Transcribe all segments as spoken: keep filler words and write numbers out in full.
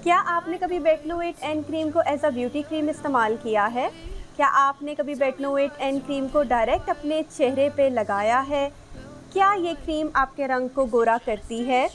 क्या आपने कभी बेटनोवेट एंड क्रीम को एज अ ब्यूटी क्रीम इस्तेमाल किया है? क्या आपने कभी बेटनोवेट एंड क्रीम को डायरेक्ट अपने चेहरे पे लगाया है? क्या ये क्रीम आपके रंग को गोरा करती है?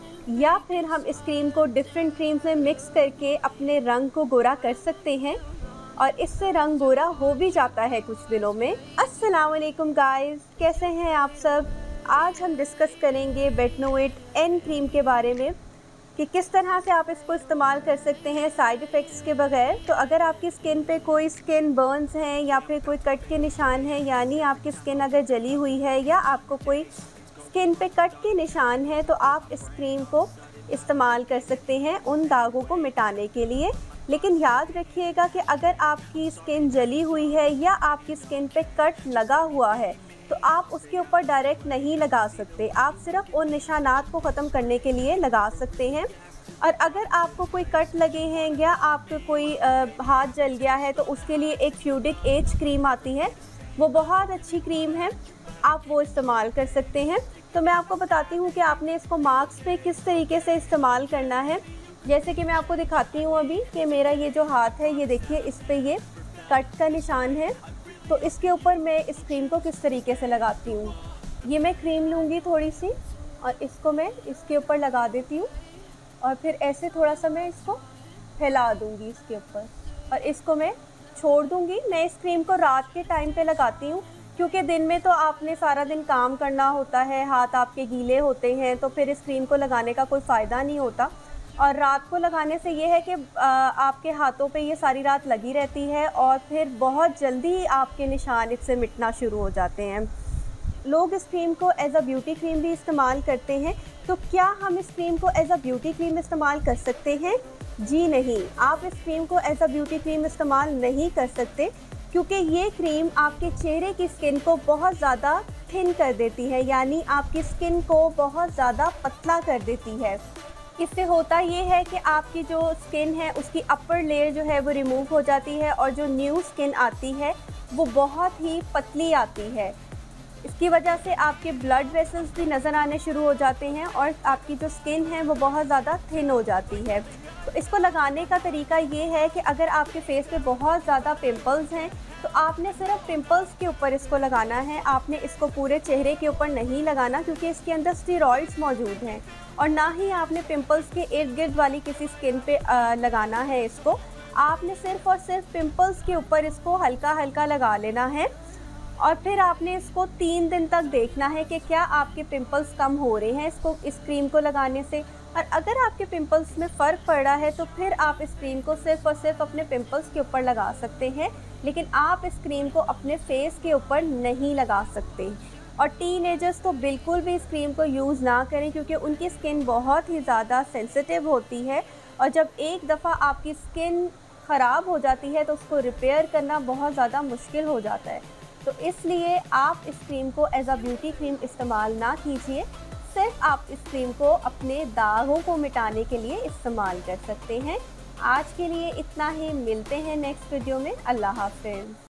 या फिर हम इस क्रीम को डिफरेंट क्रीम्स में मिक्स करके अपने रंग को गोरा कर सकते हैं और इससे रंग गोरा हो भी जाता है कुछ दिनों में। अस्सलाम वालेकुम गाइस, कैसे हैं आप सब? आज हम डिस्कस करेंगे बेटनोवेट एंड क्रीम के बारे में कि किस तरह से आप इसको इस्तेमाल कर सकते हैं साइड इफ़ेक्ट्स के बगैर। तो अगर आपकी स्किन पे कोई स्किन बर्न्स हैं या फिर कोई कट के निशान हैं, यानी आपकी स्किन अगर जली हुई है या आपको कोई स्किन पे कट के निशान है, तो आप इस क्रीम को इस्तेमाल कर सकते हैं उन दागों को मिटाने के लिए। लेकिन याद रखिएगा कि अगर आपकी स्किन जली हुई है या आपकी स्किन पे कट लगा हुआ है तो आप उसके ऊपर डायरेक्ट नहीं लगा सकते, आप सिर्फ उन निशानात को ख़त्म करने के लिए लगा सकते हैं। और अगर आपको कोई कट लगे हैं या आपको कोई आ, हाथ जल गया है तो उसके लिए एक फ्यूडिक एज क्रीम आती है, वो बहुत अच्छी क्रीम है, आप वो इस्तेमाल कर सकते हैं। तो मैं आपको बताती हूँ कि आपने इसको मार्क्स पे किस तरीके से इस्तेमाल करना है। जैसे कि मैं आपको दिखाती हूँ अभी कि मेरा ये जो हाथ है, ये देखिए इस पर ये कट का निशान है, तो इसके ऊपर मैं इस क्रीम को किस तरीके से लगाती हूँ। ये मैं क्रीम लूँगी थोड़ी सी और इसको मैं इसके ऊपर लगा देती हूँ और फिर ऐसे थोड़ा सा मैं इसको फैला दूँगी इसके ऊपर और इसको मैं छोड़ दूँगी। मैं इस क्रीम को रात के टाइम पे लगाती हूँ क्योंकि दिन में तो आपने सारा दिन काम करना होता है, हाथ आपके गीले होते हैं, तो फिर इस क्रीम को लगाने का कोई फ़ायदा नहीं होता। और रात को लगाने से ये है कि आपके हाथों पे ये सारी रात लगी रहती है और फिर बहुत जल्दी आपके निशान इससे मिटना शुरू हो जाते हैं। लोग इस क्रीम को एज अ ब्यूटी क्रीम भी इस्तेमाल करते हैं, तो क्या हम इस क्रीम को एज अ ब्यूटी क्रीम इस्तेमाल कर सकते हैं? जी नहीं, आप इस क्रीम को एज अ ब्यूटी क्रीम इस्तेमाल नहीं कर सकते क्योंकि ये क्रीम आपके चेहरे की स्किन को बहुत ज़्यादा थिन कर देती है, यानी आपकी स्किन को बहुत ज़्यादा पतला कर देती है। इससे होता ये है कि आपकी जो स्किन है उसकी अपर लेयर जो है वो रिमूव हो जाती है और जो न्यू स्किन आती है वो बहुत ही पतली आती है। इसकी वजह से आपके ब्लड वेसल्स भी नज़र आने शुरू हो जाते हैं और आपकी जो स्किन है वो बहुत ज़्यादा थिन हो जाती है। तो इसको लगाने का तरीका ये है कि अगर आपके फेस पे बहुत ज़्यादा पिंपल्स हैं तो आपने सिर्फ पिंपल्स के ऊपर इसको लगाना है, आपने इसको पूरे चेहरे के ऊपर नहीं लगाना क्योंकि इसके अंदर स्टेरॉइड्स मौजूद हैं। और ना ही आपने पिंपल्स के इर्द गिर्द वाली किसी स्किन पे आ, लगाना है इसको, आपने सिर्फ और सिर्फ पिंपल्स के ऊपर इसको हल्का हल्का लगा लेना है और फिर आपने इसको तीन दिन तक देखना है कि क्या आपके पिंपल्स कम हो रहे हैं इसको इस क्रीम को लगाने से। और अगर आपके पिंपल्स में फ़र्क पड़ रहा है तो फिर आप इस क्रीम को सिर्फ और सिर्फ अपने पिंपल्स के ऊपर लगा सकते हैं, लेकिन आप इस क्रीम को अपने फेस के ऊपर नहीं लगा सकते। और टीनेजर्स तो बिल्कुल भी इस क्रीम को यूज़ ना करें क्योंकि उनकी स्किन बहुत ही ज़्यादा सेंसिटिव होती है और जब एक दफ़ा आपकी स्किन ख़राब हो जाती है तो उसको रिपेयर करना बहुत ज़्यादा मुश्किल हो जाता है। तो इसलिए आप इस क्रीम को एज अ ब्यूटी क्रीम इस्तेमाल ना कीजिए, सिर्फ आप इस क्रीम को अपने दागों को मिटाने के लिए इस्तेमाल कर सकते हैं। आज के लिए इतना ही, मिलते हैं नेक्स्ट वीडियो में। अल्लाह हाफ़िज़।